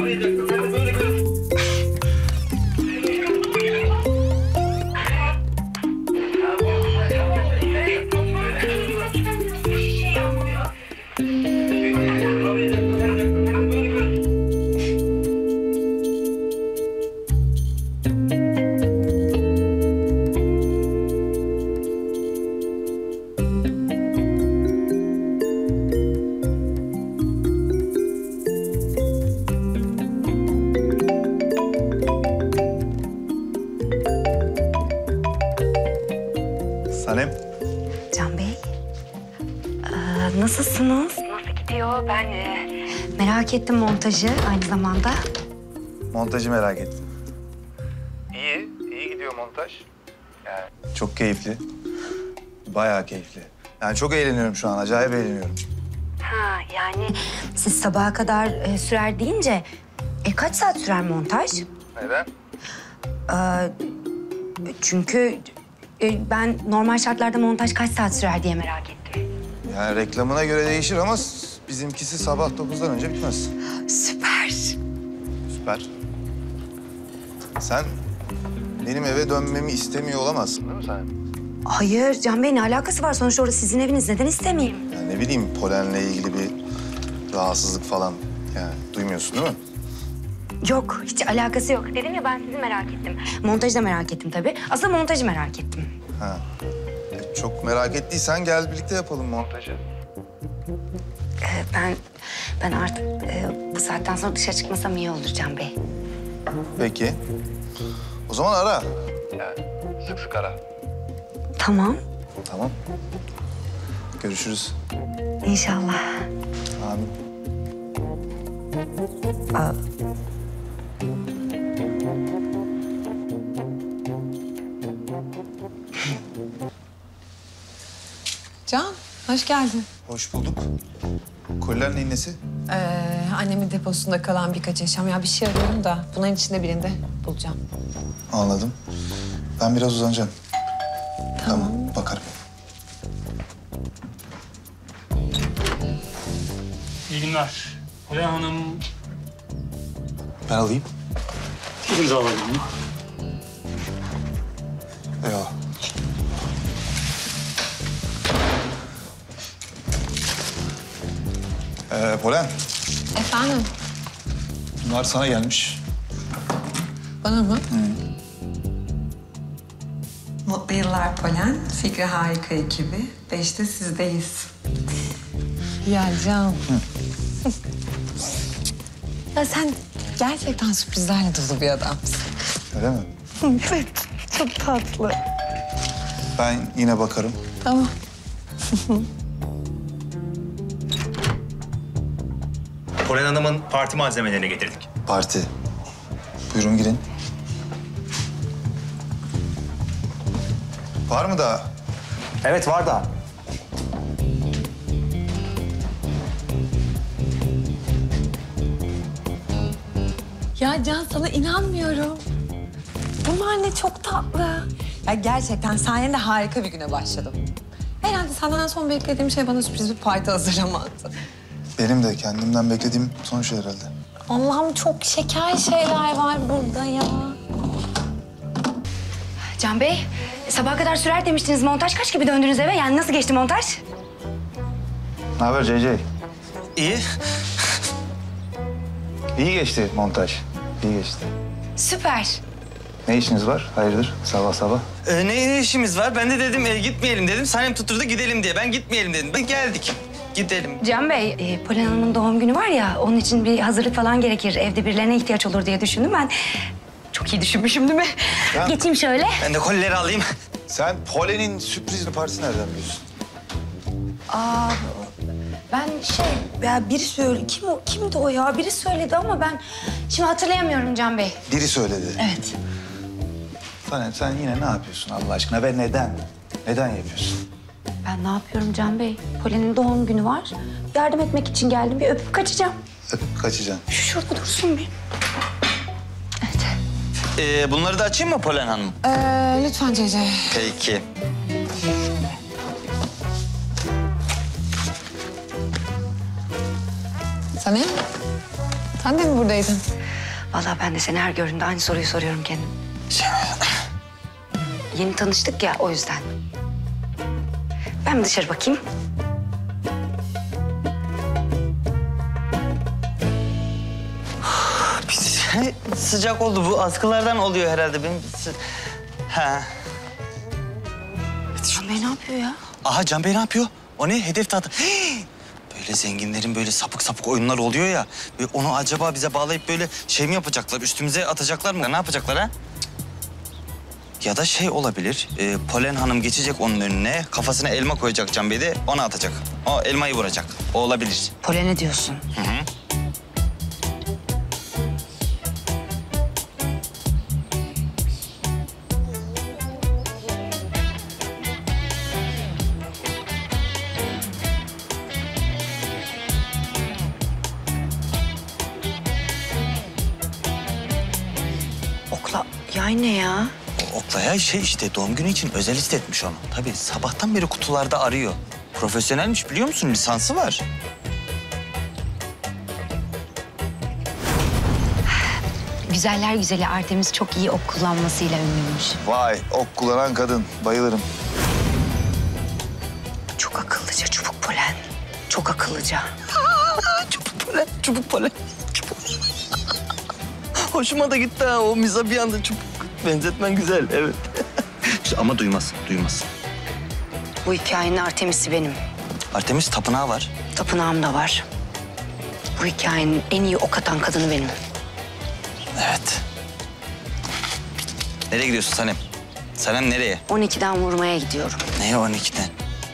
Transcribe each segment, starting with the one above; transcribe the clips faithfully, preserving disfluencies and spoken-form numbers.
Sanem. Can Bey, ee, nasılsınız? Nasıl gidiyor? Ben e, merak ettim montajı aynı zamanda. Montajı merak ettim. İyi, iyi gidiyor montaj. Yani çok keyifli. Bayağı keyifli. Yani çok eğleniyorum şu an, acayip eğleniyorum. Ha yani siz sabaha kadar e, sürer deyince e, kaç saat sürer montaj? Neden? Ee, çünkü e, ben normal şartlarda montaj kaç saat sürer diye merak ettim. Yani reklamına göre değişir ama bizimkisi sabah dokuzdan önce bitmez. Süper. Süper. Sen benim eve dönmemi istemiyor olamazsın değil mi sen? Hayır Can Bey, ne alakası var? Sonuçta orası sizin eviniz. Neden istemeyeyim? Yani ne bileyim, polenle ilgili bir rahatsızlık falan yani duymuyorsun değil mi? Yok, hiç alakası yok. Dedim ya, ben sizi merak ettim. Montajı da merak ettim tabii. Aslında montajı merak ettim. Ha. E, çok merak ettiysen gel birlikte yapalım montajı. Ee, ben ben artık e, bu saatten sonra dışarı çıkmasam iyi olur Can Bey. Peki. O zaman ara. Yani sık sık ara. Tamam. Tamam. Görüşürüz. İnşallah. Amin. Aa, Can, hoş geldin. Hoş bulduk. Koliler neyin nesi? Ee, annemin deposunda kalan birkaç eşyam. Ya bir şey arıyorum da bunların içinde birinde bulacağım. Anladım. Ben biraz uzanacağım. Tamam. Tamam, bakarım. İyi günler. Polen Hanım, Ben alayım. bir imza alalım mı? Eyvallah. Ee, Polen, Efendim, bunlar sana gelmiş. bana mı? Mutlu yıllar Polen, Fikri Harika ekibi. Beşte sizdeyiz. Ya Can. Ya sen gerçekten sürprizlerle dolu bir adamsın. Öyle mi? Evet, çok tatlı. Ben yine bakarım. Tamam. Polen Hanım'ın parti malzemelerini getirdik. Parti. Buyurun girin. Var mı daha? Evet, var da. Ya Can, sana inanmıyorum. Bunlar ne çok tatlı. Ya gerçekten sayende harika bir güne başladım. Herhalde senden son beklediğim şey bana sürpriz bir parti hazırlamaktı. Benim de kendimden beklediğim son şey herhalde. Allah'ım, çok şeker şeyler var burada ya. Can Bey, sabaha kadar sürer demiştiniz. Montaj kaç gibi döndünüz eve? Yani nasıl geçti montaj? Ne haber C C? İyi. İyi geçti montaj. İyi geçti. Süper. Ne işiniz var? Hayırdır sabah sabah? Ee, ne, ne işimiz var? Ben de dedim e, gitmeyelim dedim. Sanem tutturdu gidelim diye. Ben gitmeyelim dedim. Ben geldik. Gidelim. Can Bey, e, Polen Hanım'ın doğum günü var ya, onun için bir hazırlık falan gerekir. Evde birilerine ihtiyaç olur diye düşündüm ben. Çok iyi düşünmüşüm değil mi? Ya. Geçeyim şöyle. Ben de kolileri alayım. Sen Polen'in sürpriz partisi nereden biliyorsun? Aa, ben şey, ya biri söyle, kim o, kimdi o ya? Biri söyledi ama ben şimdi hatırlayamıyorum Can Bey. Biri söyledi. Evet. Sanem sen yine ne yapıyorsun Allah aşkına ve neden? Neden yapıyorsun? Ben ne yapıyorum Can Bey? Polen'in doğum günü var. Yardım etmek için geldim. Bir öpüp kaçacağım. Öpüp kaçacaksın. Şurada dursun bir. Evet. Ee, bunları da açayım mı Polen Hanım? Ee, lütfen C C. Peki. Sanem, Sen de mi buradaydın? Vallahi ben de seni her gördüğümde aynı soruyu soruyorum kendim. Yeni tanıştık ya, o yüzden. Ben bir dışarı bakayım. Sıcak oldu bu. Askılardan oluyor herhalde benim. Ha. Can Bey ne yapıyor ya? Aha Can Bey ne yapıyor? O ne? Hedef tahta. Hii! Böyle zenginlerin böyle sapık sapık oyunlar oluyor ya. Ve onu acaba bize bağlayıp böyle şey mi yapacaklar? Üstümüze atacaklar mı? Ne yapacaklar ha? Ya da şey olabilir. E, Polen Hanım geçecek onun önüne. Kafasına elma koyacak Can Bey de ona atacak. O elmayı vuracak. O olabilir. Polen'e diyorsun. Hı hı. Okla yay ne ya? O Oklaya şey işte doğum günü için özel istetmiş onu. Tabii sabahtan beri kutularda arıyor. Profesyonelmiş biliyor musun? Lisansı var. Güzeller güzeli Artemis çok iyi ok kullanmasıyla ünlüymüş. Vay, ok kullanan kadın. Bayılırım. Çok akıllıca çubuk Polen. Çok akıllıca. Çubuk polen, çubuk polen. Çubuk. Hoşuma da gitti ha o miza bir anda çubuk. Benzetmen güzel, evet. Ama duymaz, duymaz. Bu hikayenin Artemis'i benim. Artemis tapınağı var. Tapınağım da var. Bu hikayenin en iyi ok atan kadını benim. Evet. Nereye gidiyorsun Sanem? Sanem nereye? on ikiden vurmaya gidiyorum. Neye on ikiden?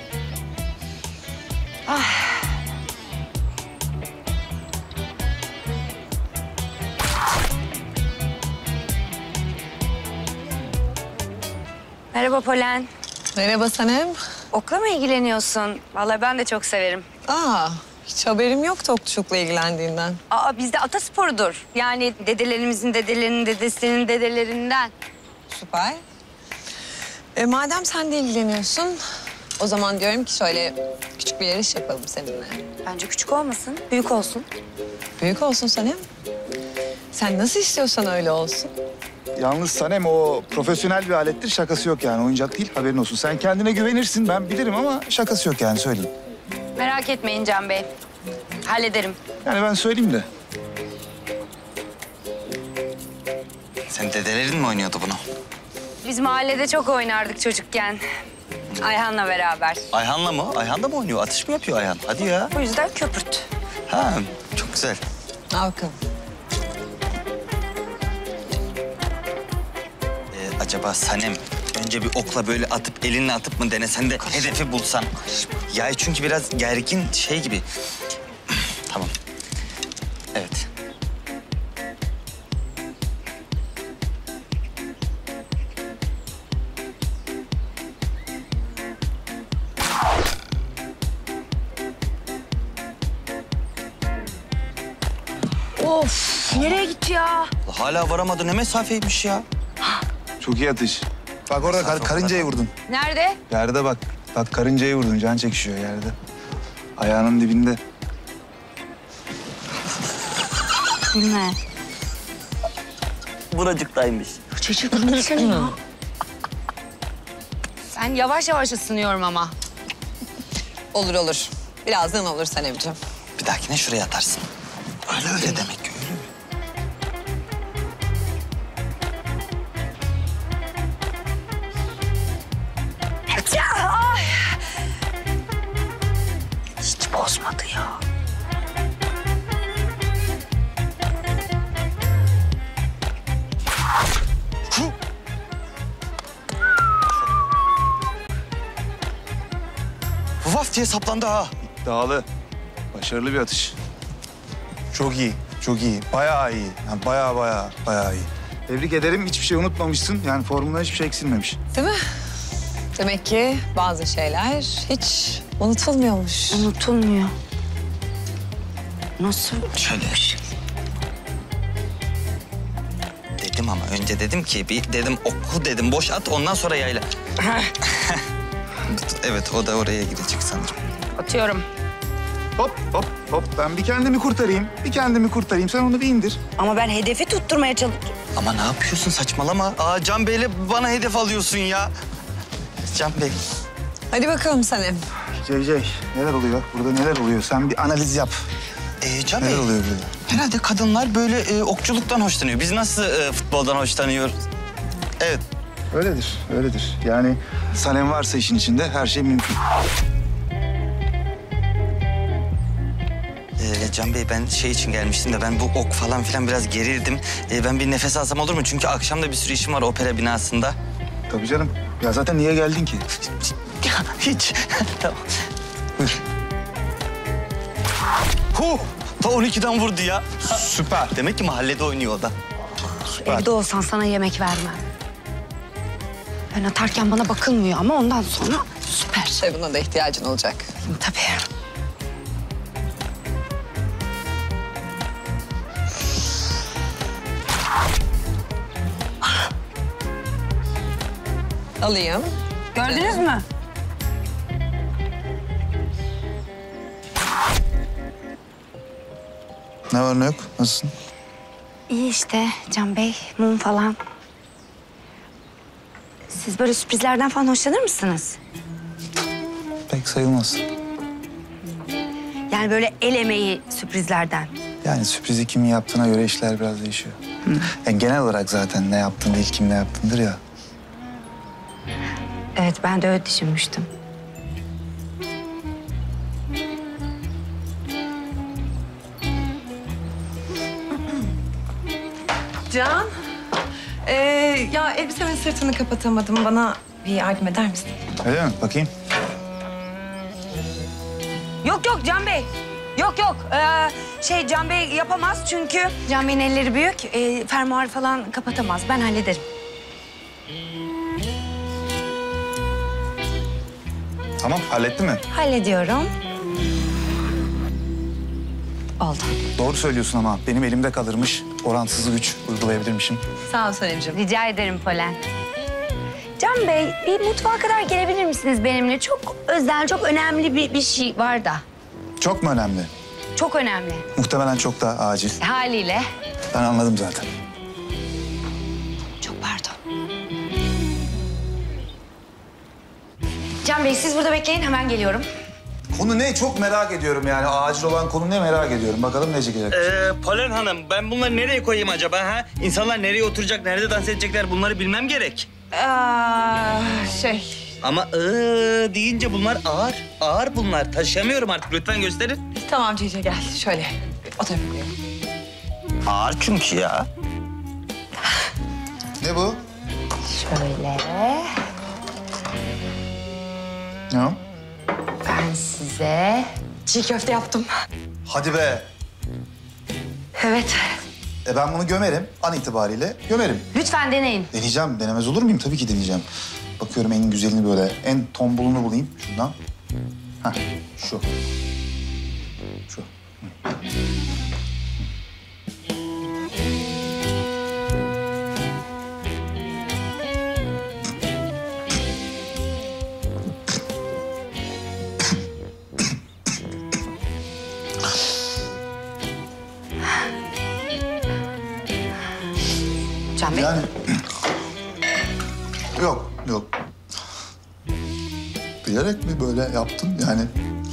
Merhaba Polen. Merhaba Sanem. Okla mı ilgileniyorsun? Vallahi ben de çok severim. Aa, hiç haberim yoktu okçulukla ilgilendiğinden. Aa bizde atasporudur. Yani dedelerimizin dedelerinin dedesinin dedelerinden. Süper. E, madem sen de ilgileniyorsun, o zaman diyorum ki şöyle küçük bir yarış yapalım seninle. Bence küçük olmasın, büyük olsun. Büyük olsun Sanem. Sen nasıl istiyorsan öyle olsun. Yalnız Sanem o profesyonel bir alettir. Şakası yok yani. Oyuncak değil, haberin olsun. Sen kendine güvenirsin. Ben bilirim ama şakası yok yani, söyleyeyim. Merak etmeyin Can Bey. Hallederim. Yani ben söyleyeyim de. Sen dedelerin mi oynuyordu bunu? Biz mahallede çok oynardık çocukken. Ayhan'la beraber. Ayhan'la mı? Ayhan da mı oynuyor? Atış mı yapıyor Ayhan? Hadi ya. Bu yüzden köpürt. Ha, çok güzel. Al bakalım. Ee, acaba Sanem önce bir okla böyle atıp elinle atıp mı denesen de hedefi bulsan? Ya çünkü biraz gergin şey gibi. Tamam. Evet. Of, nereye gitti ya? Hala varamadı ne mesafeymiş ya. Çok iyi atış. Bak orada kar- karıncayı vurdun. Nerede? Yerde bak. Bak karıncayı vurdun. Can çekişiyor yerde. Ayağının dibinde. Bilme. Buracıktaymış. Çocuk gülmesene ya. Ben yavaş yavaş ısınıyorum ama. Olur olur. Birazdan olur Sanemciğim. Bir dahakine şuraya atarsın. Öyle öyle demek ki öyle mi? Ay. Hiç bozmadı ya. Vaf diye saplandı ha. İddialı. Başarılı bir atış. Çok iyi. Çok iyi. Bayağı iyi. Yani bayağı bayağı bayağı iyi. Tebrik ederim. Hiçbir şey unutmamışsın. Yani formuna hiçbir şey eksilmemiş. Değil mi? Demek ki bazı şeyler hiç unutulmuyormuş. Unutulmuyor. Nasıl? Şöyle. Dedim ama önce dedim ki bir dedim oku dedim boş at ondan sonra yayla. Evet o da oraya gidecek sanırım. Atıyorum. Hop hop hop. Ben bir kendimi kurtarayım. Bir kendimi kurtarayım. Sen onu bir indir. Ama ben hedefi tutturmaya çalışıyorum. Ama ne yapıyorsun saçmalama. Aa Can Bey'le bana hedef alıyorsun ya. Can Bey. Hadi bakalım Sanem. Cey Cey, neler oluyor? Burada neler oluyor? Sen bir analiz yap. Ee, Can Neler Bey. oluyor burada? Herhalde kadınlar böyle e, okçuluktan hoşlanıyor. Biz nasıl e, futboldan hoşlanıyoruz? Evet. Öyledir, öyledir. Yani Sanem varsa işin içinde her şey mümkün. Ee, Can Bey ben şey için gelmiştim de ben bu ok falan filan biraz gerildim. Ee, ben bir nefes alsam olur mu? Çünkü akşam da bir sürü işim var opera binasında. Tabii canım. Ya zaten niye geldin ki? Hiç. Tamam. Buyur. Huh! Ta on ikiden vurdu ya. Süper. Demek ki mahallede oynuyor o da. Süper. Evde olsan sana yemek vermem. Ben atarken bana bakılmıyor ama ondan sonra süper. Şey buna da ihtiyacın olacak. Tabii. Alayım. Gördünüz mü? Ne var ne yok? Nasılsın? İyi işte Can Bey, mum falan. Siz böyle sürprizlerden falan hoşlanır mısınız? Pek sayılmaz. Yani böyle el emeği sürprizlerden. Yani sürprizi kimin yaptığına göre işler biraz değişiyor. Yani genel olarak zaten ne yaptın değil, kim ne yaptındır ya. Evet, ben de öyle düşünmüştüm. Can. Ee, ya elbisemin sırtını kapatamadım. Bana bir yardım eder misin? Öyle mi? Bakayım. Yok yok Can Bey. Yok yok. Ee, şey Can Bey yapamaz çünkü Can Bey'in elleri büyük. Ee, fermuar falan kapatamaz. Ben hallederim. Tamam, halletti mi? Hallediyorum. Oldu. Doğru söylüyorsun ama benim elimde kalırmış. Orantısız güç uygulayabilirmişim. Sağ ol Sanemciğim. Rica ederim Polen. Can Bey, bir mutfağa kadar gelebilir misiniz benimle? Çok özel, çok önemli bir, bir şey var da. Çok mu önemli? Çok önemli. Muhtemelen çok da acil. Haliyle. Ben anladım zaten. Çok pardon. Can Bey, siz burada bekleyin. Hemen geliyorum. Konu ne? Çok merak ediyorum yani. Acil olan konu ne merak ediyorum. Bakalım ne çıkacak. Ee, Polen Hanım ben bunları nereye koyayım acaba ha? İnsanlar nereye oturacak, nerede dans edecekler bunları bilmem gerek. Aa, şey... Ama ıı deyince bunlar ağır. Ağır bunlar. Taşıyamıyorum artık. Lütfen gösterin. Tamam Cici gel. Şöyle o tarafa koyalım. Ağır çünkü ya. Ne bu? Şöyle. Ne o? Ben size çiğ köfte yaptım. Hadi be. Evet. E ben bunu gömerim. An itibariyle gömerim. Lütfen deneyin. Deneyeceğim. Denemez olur muyum? Tabii ki deneyeceğim. Bakıyorum en güzelini böyle. En tombulunu bulayım şuradan. Heh, şu. Şu. Hı. Can Bey. Yani... yok, yok. Bilerek mi böyle yaptın? Yani...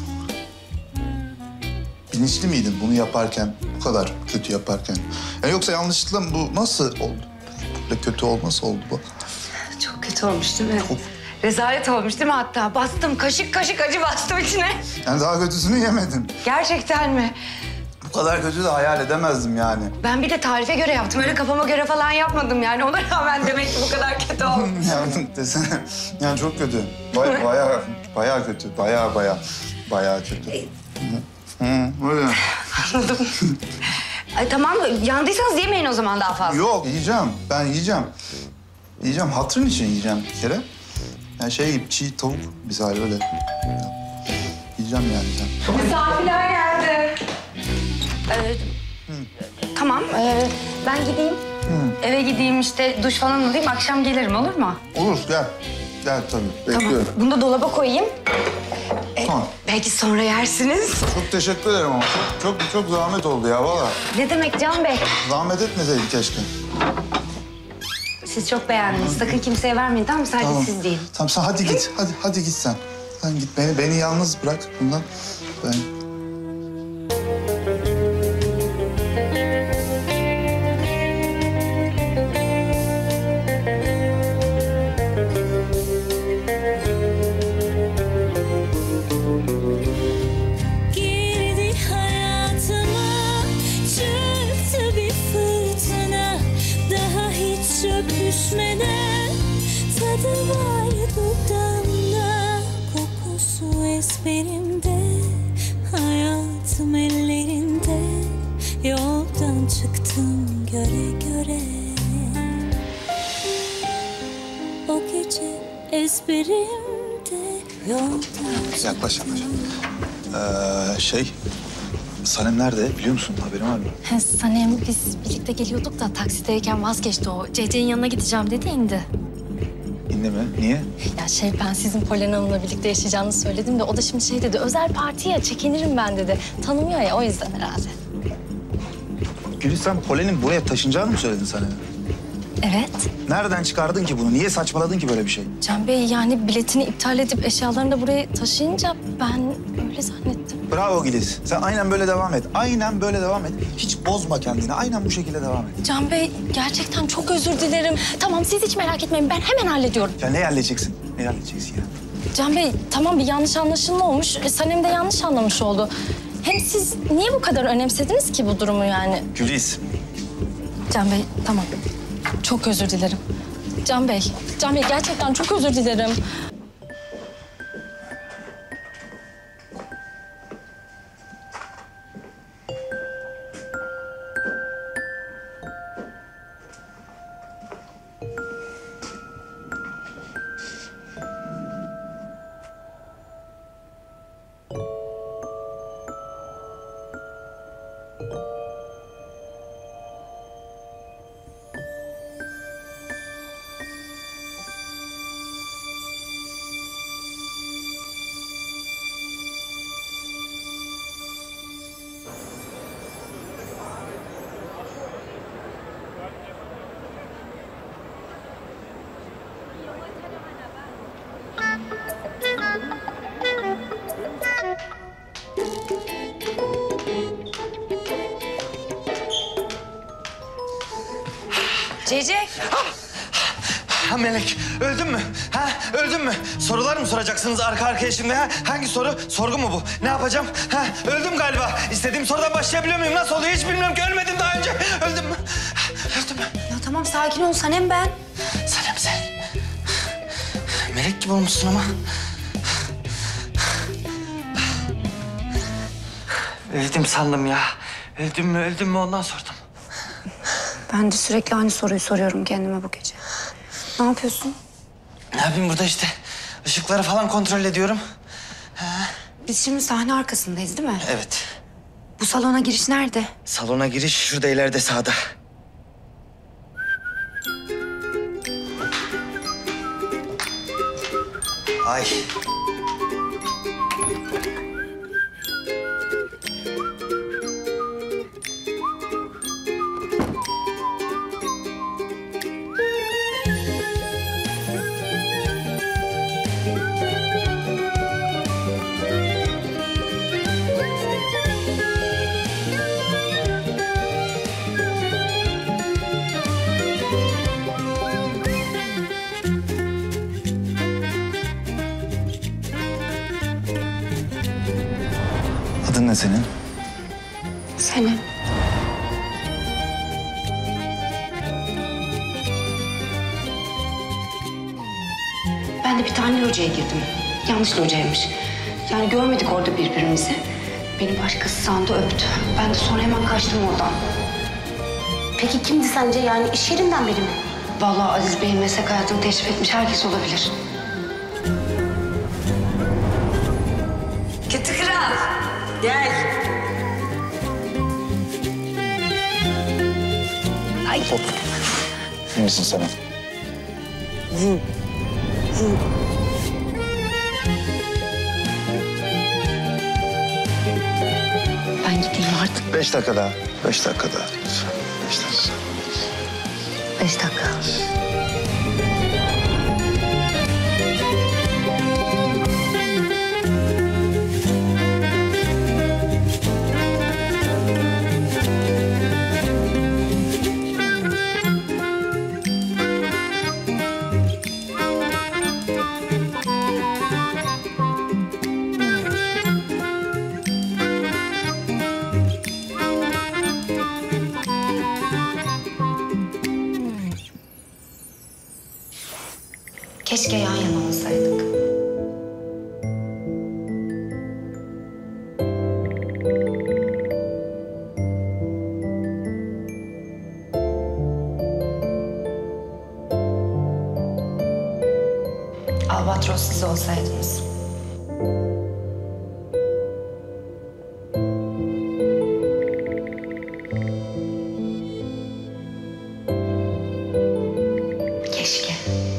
Bilinçli miydin bunu yaparken, bu kadar kötü yaparken? Yani yoksa yanlışlıkla mı bu nasıl oldu? Böyle kötü olması oldu bu. Çok kötü olmuş değil mi? Çok. Rezalet olmuş değil mi hatta? Bastım, kaşık kaşık acı bastım içine. Yani daha kötüsünü yemedin. Gerçekten mi? Bu kadar kötü de hayal edemezdim yani. Ben bir de tarife göre yaptım. Öyle kafama göre falan yapmadım yani. Ona rağmen demek ki bu kadar kötü olmuş. Yani desene, yani çok kötü. Baya, baya, baya kötü. Baya baya, baya kötü. Hı, öyle. Anladım. Ay, tamam, yandıysanız yemeyin o zaman daha fazla. Yok, yiyeceğim. Ben yiyeceğim. Yiyeceğim, hatırın için yiyeceğim bir kere. Yani şey gibi, çiğ tavuk misali öyle. Yiyeceğim yani sen. Misafirler geldi. Ee, tamam, ee, ben gideyim. Eve gideyim işte duş falan alayım. Akşam gelirim, olur mu? Olur, gel. Gel tabii, Tamam, bekliyorum. bunu da dolaba koyayım. Tamam. Belki sonra yersiniz. Çok teşekkür ederim ama çok çok, çok zahmet oldu ya valla. Ne demek Can Bey? Zahmet etmeseydik keşke. Siz çok beğendiniz. Sakın kimseye vermeyin tamam mı? Sadece Tamam. siz değil. Tamam sen hadi git. Hadi hadi git sen. Sen git beni beni yalnız bırak bundan. Ben... Girdi hayatıma, çıktı bir fırtına. Daha hiç öpüşmeden tadı var dudağımda, kokusu ezberimde, hayatım ellerinde. Yoldan çıktım göre göre, o gece ezberimde yoldan. Yaklaş yaklaş. Ee, şey... Sanem nerede biliyor musun? Haberin var mı? He, Sanem biz birlikte geliyorduk da taksideyken vazgeçti o. C C'nin yanına gideceğim dedi indi. İndi mi? Niye? Ya şey ben sizin Polen Hanım'la birlikte yaşayacağınızı söyledim de o da şimdi şey dedi. Özel parti ya çekinirim ben dedi. Tanımıyor ya o yüzden herhalde. Gülis sen Polen'in buraya taşınacağını mı söyledin Sanem'e? Evet. Nereden çıkardın ki bunu? Niye saçmaladın ki böyle bir şey? Can Bey yani biletini iptal edip eşyalarını da buraya taşıyınca ben öyle zannettim. Bravo Gülis. Sen aynen böyle devam et. Aynen böyle devam et. Hiç bozma kendini. Aynen bu şekilde devam et. Can Bey gerçekten çok özür dilerim. Tamam siz hiç merak etmeyin ben hemen hallediyorum. Ya ne halledeceksin? Ne halledeceksin ya? Can Bey tamam bir yanlış anlaşılma olmuş. E, Sanem de yanlış anlamış oldu. Hem siz niye bu kadar önemsediniz ki bu durumu yani? Gülis. Can Bey tamam. Çok özür dilerim. Can Bey, Can Bey gerçekten çok özür dilerim. C C. Ha Melek, öldün mü? Ha, öldün mü? Sorular mı soracaksınız arka arkaya şimdi ha? Hangi soru? Sorgu mu bu? Ne yapacağım? Ha, öldüm galiba. İstediğim sorudan başlayabiliyor muyum? Nasıl oluyor hiç bilmiyorum ki. Ölmedim daha önce. Öldüm mü? Öldüm mü? Ya tamam sakin ol Sanem ben. Sanem sen. Melek gibi olmuşsun ama. Öldüm sandım ya. Öldüm mü, öldüm mü ondan sordum. Ben de sürekli aynı soruyu soruyorum kendime bu gece. Ne yapıyorsun? Ne yapayım burada işte. Işıkları falan kontrol ediyorum. Biz şimdi sahne arkasındayız değil mi? Evet. Bu salona giriş nerede? Salona giriş şurada ileride sağda. Ay. Adın ne senin? Senin. Ben de bir tane locaya girdim. Yanlış locaymış. Yani görmedik orada birbirimizi. Beni başkası sandı öptü. Ben de sonra hemen kaçtım oradan. Peki kimdi sence yani iş yerinden biri mi? Vallahi Aziz Bey'in meslek hayatını teşrif etmiş herkes olabilir. Kötü kral. Gel. Ay. İyi misin Sanem? Beş dakika daha. Beş dakika daha. Beş dakika. Beş dakika. Keşke yan yana olsaydık. Albatros siz olsaydınız. Keşke.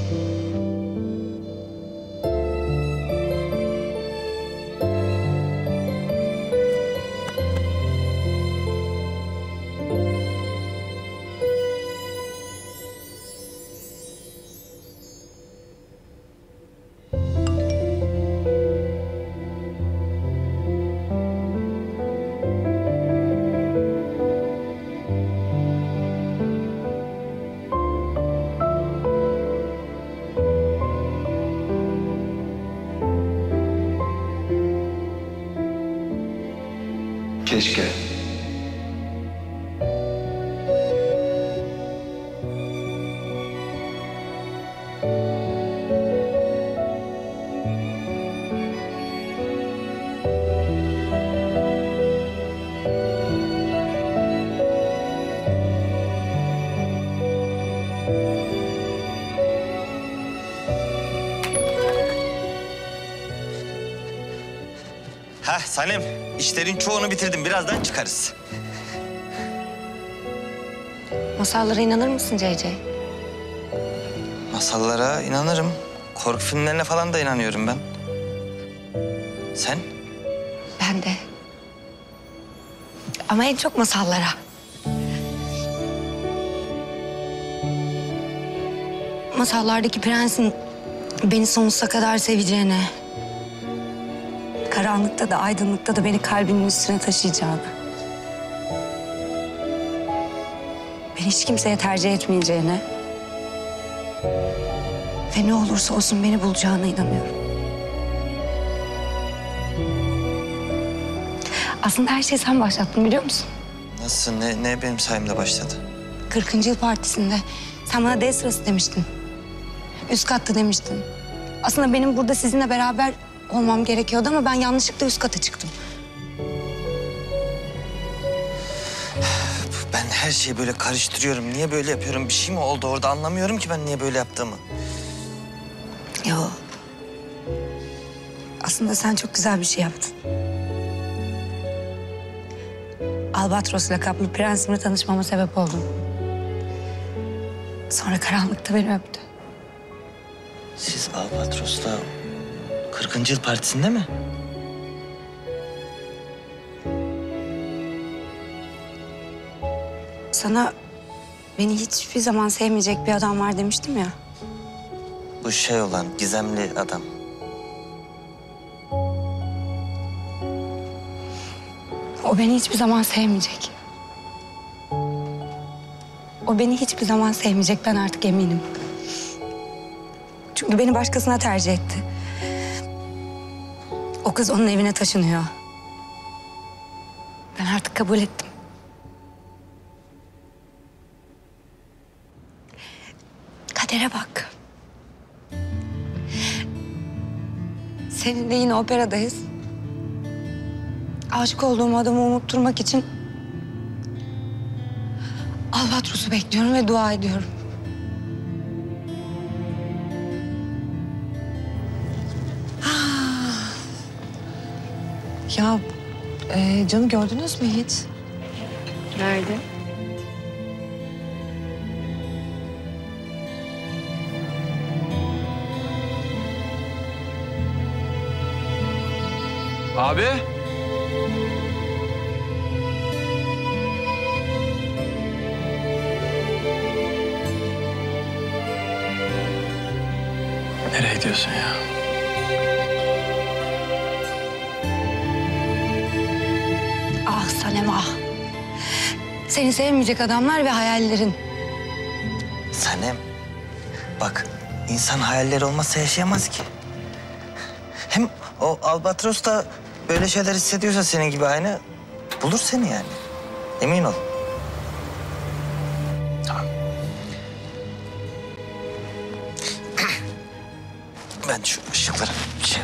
Keşke. Heh Sanem, işlerin çoğunu bitirdim. Birazdan çıkarız. Masallara inanır mısın C C? Masallara inanırım. Korku filmlerine falan da inanıyorum ben. Sen? Ben de. Ama en çok masallara. Masallardaki prensin beni sonsuza kadar seveceğine... karanlıkta da aydınlıkta da beni kalbinin üstüne taşıyacağını... beni hiç kimseye tercih etmeyeceğine... ve ne olursa olsun beni bulacağına inanıyorum. Aslında her şeyi sen başlattın biliyor musun? Nasıl? Ne, ne benim sayemde başladı? kırkıncı yıl partisinde sen bana D sırası demiştin. Üst katta demiştin. Aslında benim burada sizinle beraber olmam gerekiyordu ama ben yanlışlıkla üst kata çıktım. Ben her şeyi böyle karıştırıyorum. Niye böyle yapıyorum? Bir şey mi oldu orada? Anlamıyorum ki ben niye böyle yaptığımı. Yo. Aslında sen çok güzel bir şey yaptın. Albatros lakaplı prensimle tanışmama sebep oldun. Sonra karanlıkta beni öptü. Siz Albatros'la kırkıncı yıl partisinde mi? Sana beni hiçbir zaman sevmeyecek bir adam var demiştim ya. Bu şey olan gizemli adam. O beni hiçbir zaman sevmeyecek. O beni hiçbir zaman sevmeyecek, ben artık eminim. Çünkü beni başkasına tercih etti. O kız onun evine taşınıyor. Ben artık kabul ettim. Kadere bak. Seninle yine operadayız. Aşık olduğum adamı unutturmak için Albatros'u bekliyorum ve dua ediyorum. Ya e, Can'ı gördünüz mü hiç? Nerede? Abi. Nereye gidiyorsun ya? Ah Sanem ah. Seni sevmeyecek adamlar ve hayallerin. Sanem, bak insan hayalleri olmazsa yaşayamaz ki. Hem o albatros da böyle şeyler hissediyorsa senin gibi aynı bulur seni yani. Emin ol. Tamam. Ben şu ışıkları şey...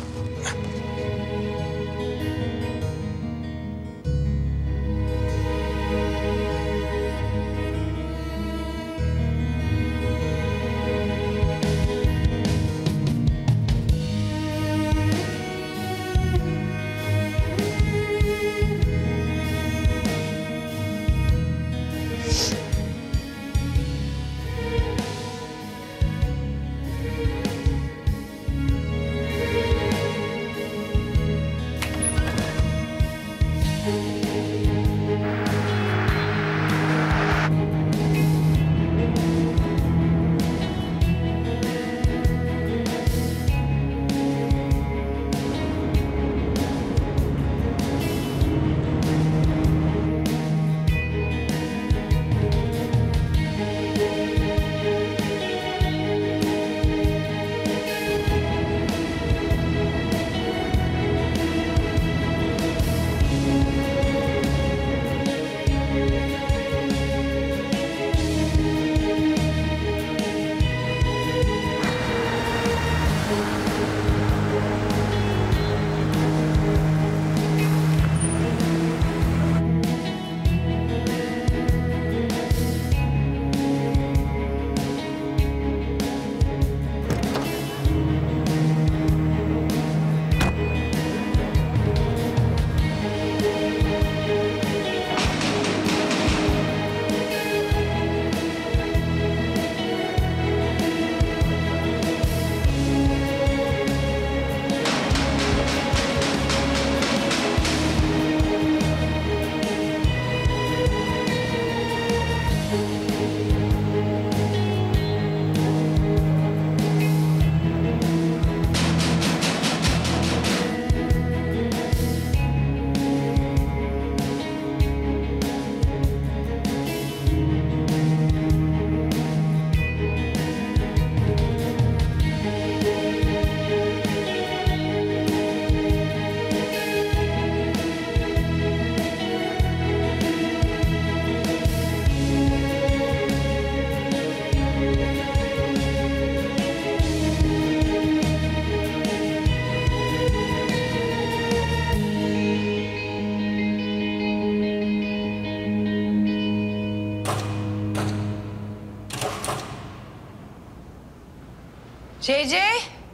C C.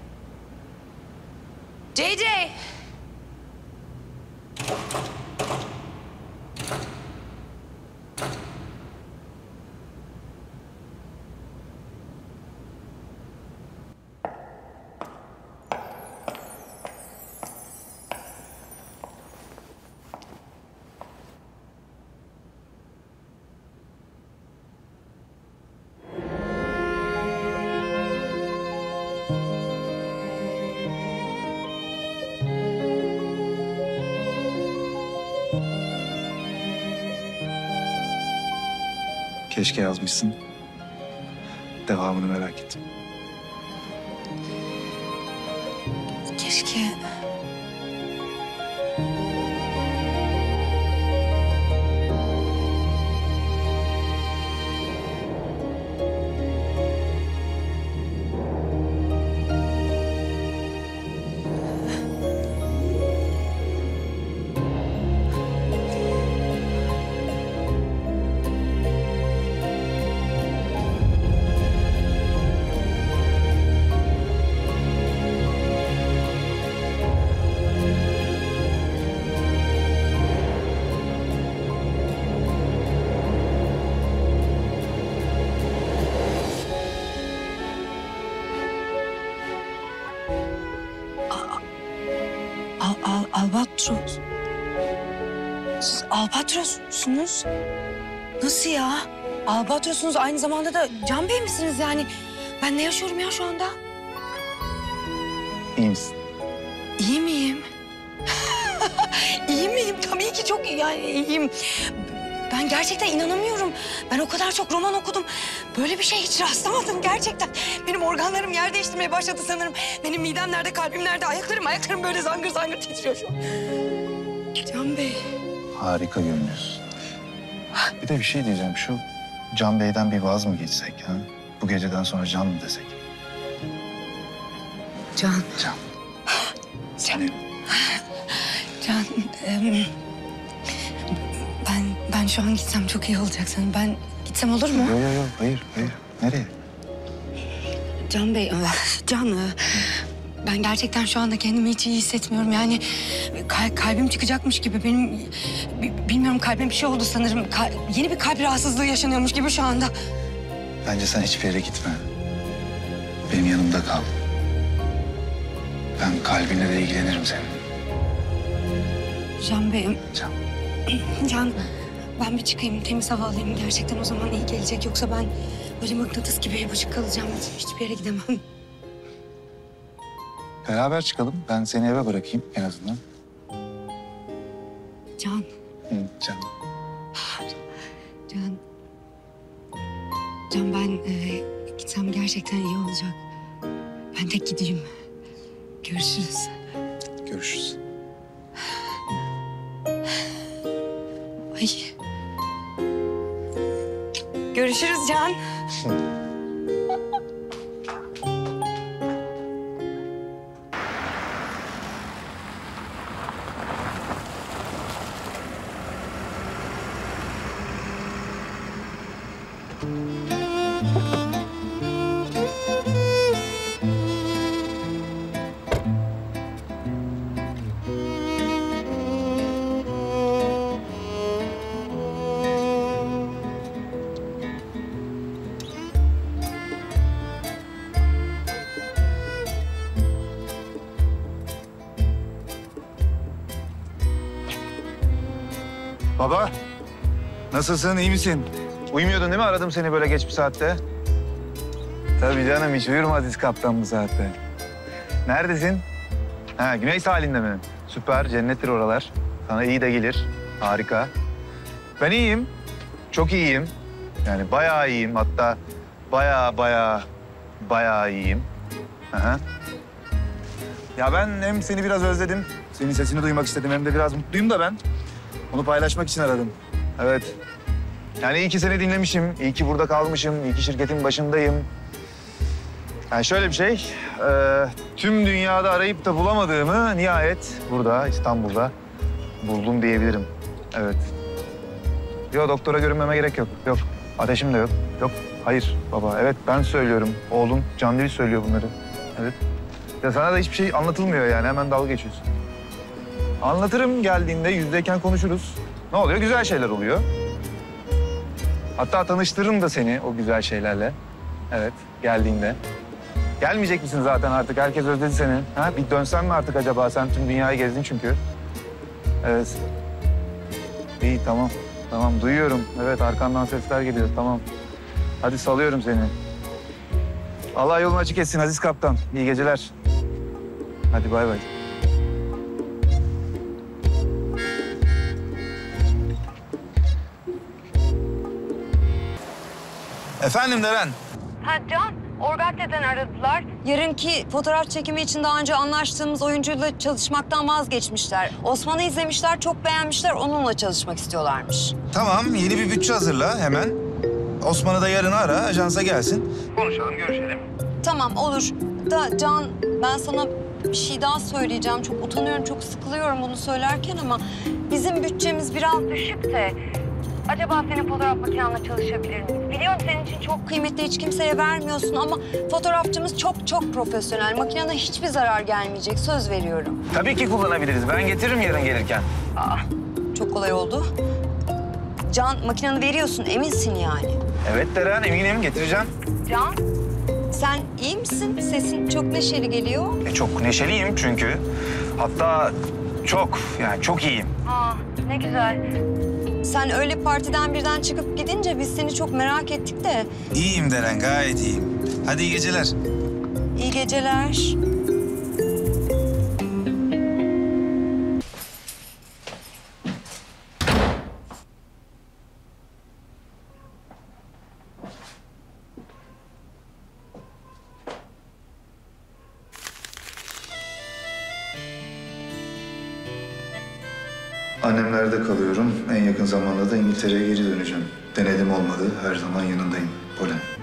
C C. Keşke yazmışsın. Devamını merak ettim. Keşke. Al, al, albatros. Siz albatrossunuz. Nasıl ya? Albatrosunuz aynı zamanda da Can Bey misiniz yani? Ben ne yaşıyorum ya şu anda? İyi misin? İyi miyim? İyi miyim? Tabii ki çok iyi, yani iyiyim. Ben gerçekten inanamıyorum. Ben o kadar çok roman okudum. Böyle bir şey hiç rastlamadım gerçekten. Benim organlarım yer değiştirmeye başladı sanırım. Benim midem nerede, kalbim nerede, ayaklarım, ayaklarım böyle zangır zangır titriyor şu an. Can Bey. Harika görünüyorsun. Bir de bir şey diyeceğim. Şu Can Bey'den bir vaz mı geçsek ha? Bu geceden sonra Can mı desek? Can. Can. Can. Can. em, ben, ben şu an gitsem çok iyi olacak sanırım. Ben gitsem olur mu? Yok yok yok. Hayır hayır. Nereye? Can Bey, ah, Can. e, Ben gerçekten şu anda kendimi hiç iyi hissetmiyorum. Yani kal- kalbim çıkacakmış gibi. Benim bi- bilmiyorum, kalbime bir şey oldu sanırım. Ka- yeni bir kalp rahatsızlığı yaşanıyormuş gibi şu anda. Bence sen hiçbir yere gitme. Benim yanımda kal. Ben kalbinle de ilgilenirim senin. Can Bey, Can. Can, ben bir çıkayım, temiz hava alayım. Gerçekten o zaman iyi gelecek. Yoksa ben böyle mıknatıs gibi yapışık kalacağım. Hiçbir yere gidemem. Beraber çıkalım. Ben seni eve bırakayım en azından. Can, Hı, Can. Can. Can, ben e, gitsem gerçekten iyi olacak. Ben de gideyim. Görüşürüz. Görüşürüz. Ay. Görüşürüz Can. Baba, nasılsın, iyi misin? Uyumuyordun değil mi? Aradım seni böyle geç bir saatte. Tabii canım, hiç uyur mu Aziz Kaptan bu saatte? Neredesin? Ha, Güney sahilinde mi? Süper, cennettir oralar. Sana iyi de gelir. Harika. Ben iyiyim. Çok iyiyim. Yani bayağı iyiyim. Hatta bayağı bayağı bayağı iyiyim. Aha. Ya ben hem seni biraz özledim. Senin sesini duymak istedim. Hem de biraz mutluyum da ben. Onu paylaşmak için aradım. Evet. Yani iyi ki seni dinlemişim. İyi ki burada kalmışım. İyi ki şirketin başındayım. Yani şöyle bir şey. E, tüm dünyada arayıp da bulamadığımı nihayet burada, İstanbul'da buldum diyebilirim. Evet. Yok, doktora görünmeme gerek yok. Yok. Ateşim de yok. Yok. Hayır baba. Evet, ben söylüyorum. Oğlum Can Dil söylüyor bunları. Evet. Ya sana da hiçbir şey anlatılmıyor yani. Hemen dalga geçiyorsun. Anlatırım geldiğinde, yüzdeyken konuşuruz. Ne oluyor? Güzel şeyler oluyor. Hatta tanıştırırım da seni o güzel şeylerle. Evet, geldiğinde. Gelmeyecek misin zaten artık? Herkes özledi seni. Ha? Bir dönsen mi artık acaba? Sen tüm dünyayı gezdin çünkü. Evet. İyi, tamam. Tamam, duyuyorum. Evet, arkandan sesler geliyor. Tamam. Hadi salıyorum seni. Allah yolunu açık etsin Aziz Kaptan. İyi geceler. Hadi bay bay. Efendim Deren. Ha Can, Orgatte'den aradılar. Yarınki fotoğraf çekimi için daha önce anlaştığımız oyuncuyla çalışmaktan vazgeçmişler. Osman'ı izlemişler, çok beğenmişler, onunla çalışmak istiyorlarmış. Tamam, yeni bir bütçe hazırla hemen. Osman'ı da yarın ara, ajansa gelsin. Konuşalım, görüşelim. Tamam, olur. Da Can, ben sana bir şey daha söyleyeceğim. Çok utanıyorum, çok sıkılıyorum bunu söylerken ama bizim bütçemiz biraz düşük de... Acaba senin fotoğraf makinenle çalışabilir miyiz? Biliyorum senin için çok kıymetli, hiç kimseye vermiyorsun ama fotoğrafçımız çok çok profesyonel. Makinene hiçbir zarar gelmeyecek, söz veriyorum. Tabii ki kullanabiliriz. Ben getiririm yarın gelirken. Aa, çok kolay oldu. Can, makineni veriyorsun, eminsin yani. Evet Deren, eminim getireceğim. Can, sen iyi misin? Sesin çok neşeli geliyor. E, çok neşeliyim çünkü. Hatta çok, yani çok iyiyim. Aa, ne güzel. Sen öyle partiden birden çıkıp gidince biz seni çok merak ettik de. İyiyim Deren, gayet iyiyim. Hadi iyi geceler. İyi geceler. Annemlerde kalıyorum. En yakın zamanda da İngiltere'ye geri döneceğim. Denedim olmadı. Her zaman yanındayım. Polen.